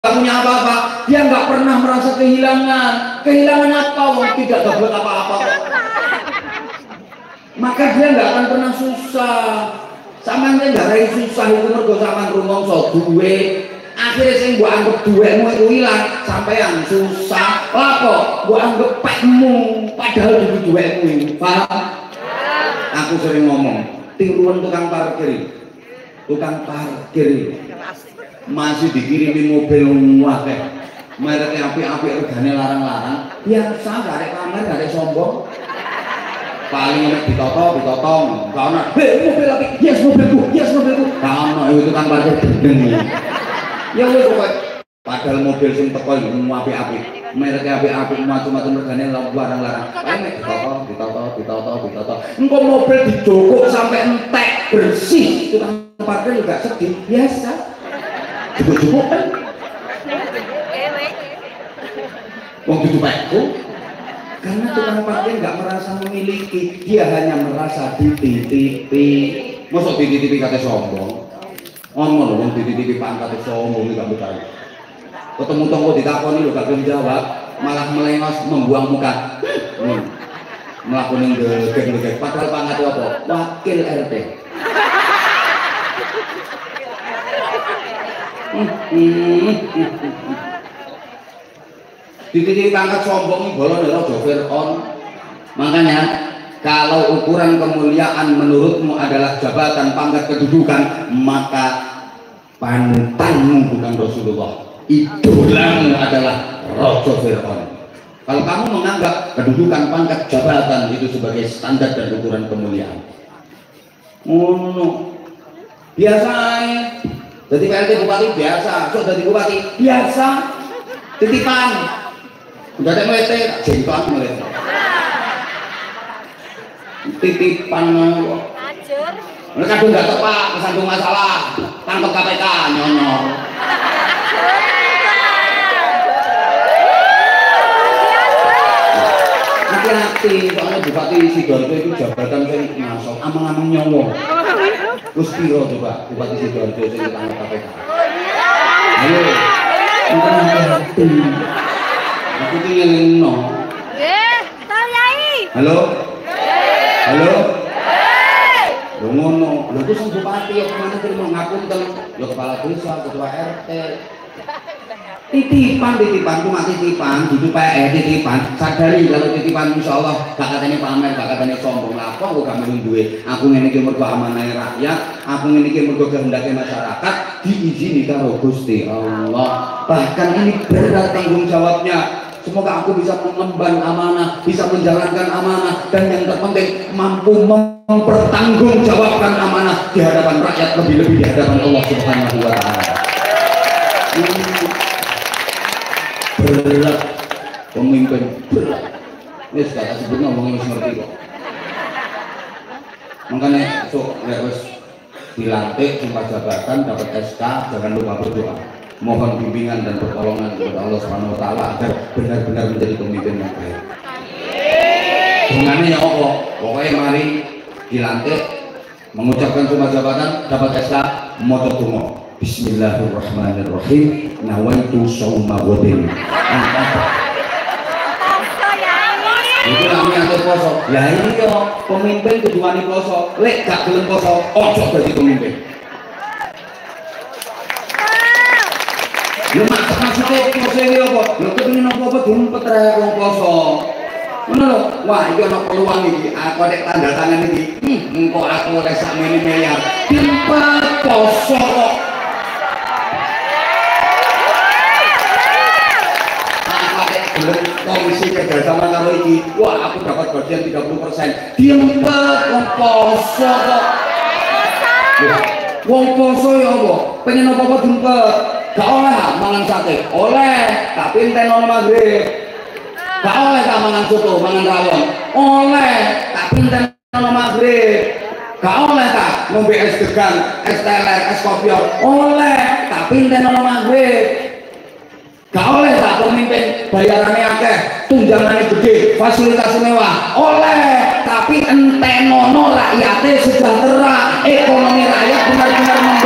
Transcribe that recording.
punya apa-apa, dia nggak pernah merasa kehilangan. Kehilangan apa? Wong tidak dapat apa-apa. Maka dia nggak akan pernah susah. Sampeyan nggak rai susah itu mergo sampean rumangsa duwe. Akhirnya sing mbok anggap duwekmu itu hilang, sampeyan susah. Apa? Mbok anggap pekmu, padahal itu duwekmu ini. Paham? Aku sering ngomong, tiruan tukang parkir. Tukang parkir masih dikirimin mobil akeh, mereknya apik-apik, regane larang-larang, biasa, gak ada pamer, gak ada sombong, paling enak ditotong, gak ada, mobil apik, yes mobilku, gak ada, itu kan parkir gendeng ya weh pokoknya, padahal mobil sing teko itu apik-apik, mereknya apik-apik, macam-macam regane larang-larang, paling enak ditotong, engkau mobil dijogok sampai entek, bersih, tukang parkir juga sedih, biasa. Cukup kan? Wong dicupekku. Karena tukang parkir nggak merasa memiliki, dia hanya merasa dititipi. Masuk dititipi kata sombong. Ngomong loh, wong dititipi pangkat sombong nggak betul. Ketemu tonggo ditakoni lo gak bisa jawab, malah melengos membuang muka. Melakukan gegek. Padahal pangkat apa? Wakil RT. Titik pangkat sombong bolong adalah Fir'aun. Makanya kalau ukuran kemuliaan menurutmu adalah jabatan, pangkat, kedudukan, maka panutanmu bukan Rasulullah, idolamu adalah Raja Fir'aun. Kalau kamu menganggap kedudukan, pangkat, jabatan itu sebagai standar dan ukuran kemuliaan, biasanya jadi PLT bupati biasa, so jadi bupati biasa, titipan, udah ada melete, jentuan melete, titipan mau, mereka tuh nggak tepat, kesandung masalah, tangkap KPK, nyonyor. Hati-hati, soalnya bupati Sidoarjo itu jabatan saya masuk, amang-amang nyolong. Terus piro coba Bupati Sidoarjo sing ditangkap KPK. Ayo. Hati-hati. Aku iki ngelingno. Nggih, Yai. Halo? Halo? Lho ngono. Lho ku sing bupati ya kemana terima ngapunten, ya kepala desa, ketua RT. Titipan ku mati titipan, dudu PE titipan. Sadari kalau titipan insyaallah gak katanya pamer, gak katanya sombong. Lah apa kok gak mung duwe. Aku ngene iki mergo amanah rakyat, aku ngene iki mergo kehendake masyarakat, diizini karo Gusti Allah. Bahkan ini berat tanggung jawabnya. Semoga aku bisa mengemban amanah, bisa menjalankan amanah, dan yang terpenting mampu mempertanggungjawabkan amanah di hadapan rakyat, lebih-lebih di hadapan Allah Subhanahu wa taala. Berat pemimpin, berat. Ini sudah sebut ngomongin seperti kok. Makanya harus dilantik, sumpah jabatan, dapat SK, jangan lupa berdoa, mohon bimbingan dan pertolongan kepada Allah Subhanahu wa taala agar benar-benar menjadi pemimpin yang baik. Dengannya ya Allah, pokoknya mari dilantik, mengucapkan sumpah jabatan, dapat SK, moto donga. Bismillahirrahmanirrahim. Nawaitu shauma ghadin. Itu namanya atur poso. Lah ini kok pemimpin keduane poso. Lek gak gelem poso, ojo dadi pemimpin. Lho maksudnya poso iki apa? Lho kepengin apa diumpet rek wong poso. Ngono lho. Wah, iki ana peluang iki. Aku nek tanda tangan iki, engko aku oleh sakmene miliar. Diumpet poso kok. Komisi kerjasama karo iki, wah aku dapat bagian 30%. Diempet wong poso kok. Wong poso ya apa? Pengen apa-apa diempet. Gak oleh mangan sate. Oleh, tapi enten ono maghrib. Gak oleh tak mangan soto, mangan rawon. Oleh, tapi enten ono maghrib. Gak oleh tak ngombe es degan, es teler, es kopior. Oleh, tapi enten ono maghrib. Gak oleh tak pemimpin bayarannya akeh, tunjangannya gede, fasilitas mewah. Oleh, tapi entenono rakyatnya sejahtera, ekonomi rakyat benar-benar